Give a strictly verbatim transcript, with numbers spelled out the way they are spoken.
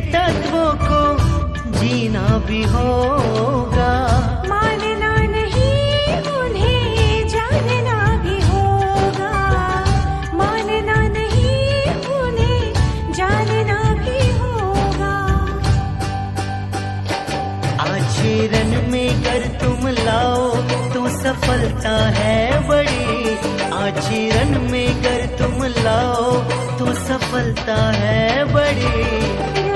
तत्वों को जीना भी होगा। मानना नहीं उन्हें जानना भी होगा, मानना नहीं उन्हें जानना भी होगा। आचरण में कर तुम लाओ तो सफलता है बड़ी, आचरण में कर तुम लाओ तो सफलता है बड़ी।